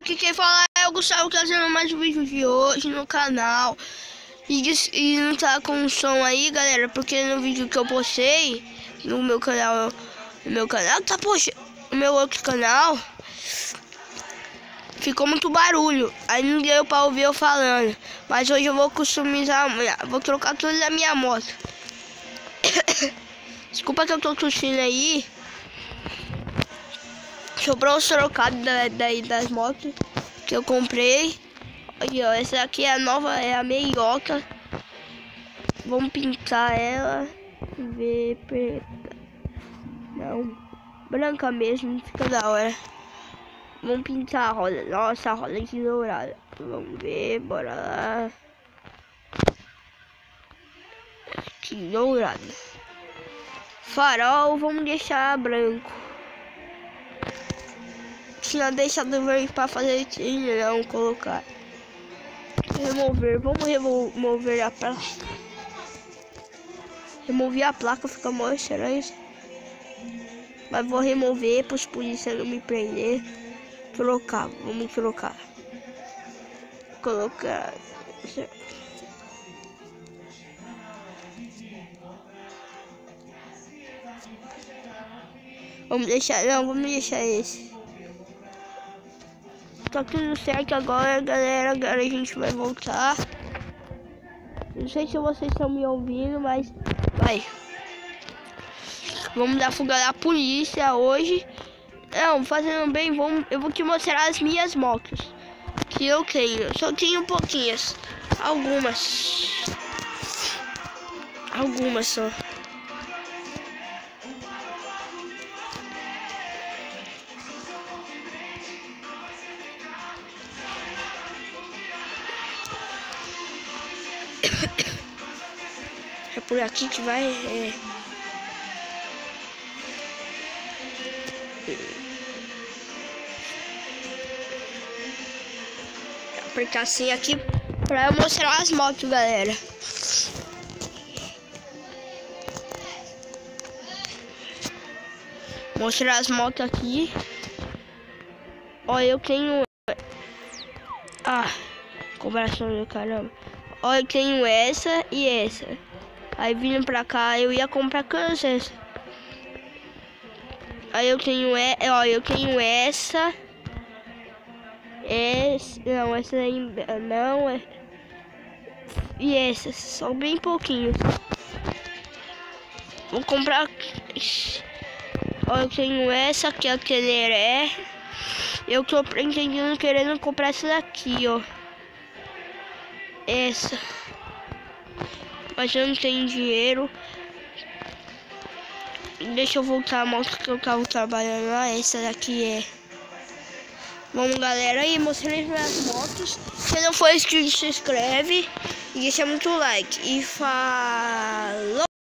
aqui quem fala é o Gustavo, trazendo mais um vídeo de hoje no canal. E não tá com som aí, galera, porque no vídeo que eu postei no meu canal, tá, poxa, no meu outro canal, ficou muito barulho, aí não deu pra ouvir eu falando. Mas hoje eu vou customizar, vou trocar tudo da minha moto. Desculpa que eu tô tossindo aí. Sobrou os trocados daí das motos que eu comprei. Aí, ó, essa aqui é a nova, é a meiota. Vamos pintar ela. Ver preta. Não, branca mesmo, fica da hora. Vamos pintar a roda. Nossa, a roda de dourada. Vamos ver, bora lá. Que dourada. Farol, vamos deixar branco. Tinha deixado verde para fazer trilha, não colocar. Remover, vamos remover a placa. Remover a placa, fica mó estranho. Mas vou remover para os polícias não me prender. Trocar, vamos trocar. Colocar. Vamos deixar, não, vamos deixar esse. Tá tudo certo agora, galera. Agora a gente vai voltar. Não sei se vocês estão me ouvindo, mas vai. Vamos dar fuga da polícia hoje. Não, fazendo bem, eu vou te mostrar as minhas motos que eu tenho. Só tenho pouquinhas. Algumas só. É por aqui que vai. Apertar assim aqui pra eu mostrar as motos, galera. Mostrar as motos aqui. Ó, eu tenho. Cobração do caramba. Ó, eu tenho essa e essa. Aí vindo pra cá, eu ia comprar Kansas. Aí eu tenho essa. Não, essa aí não é. E essa, só bem pouquinho. Vou comprar. Ó, eu tenho essa que é a Teneré. Eu tô pretendendo querendo comprar essa daqui, ó. Essa. Mas eu não tenho dinheiro. Deixa eu voltar a moto que eu tava trabalhando lá. Essa daqui é. Vamos, galera, aí mostrei minhas motos. Se não for inscrito, se inscreve e deixa muito like. E falou!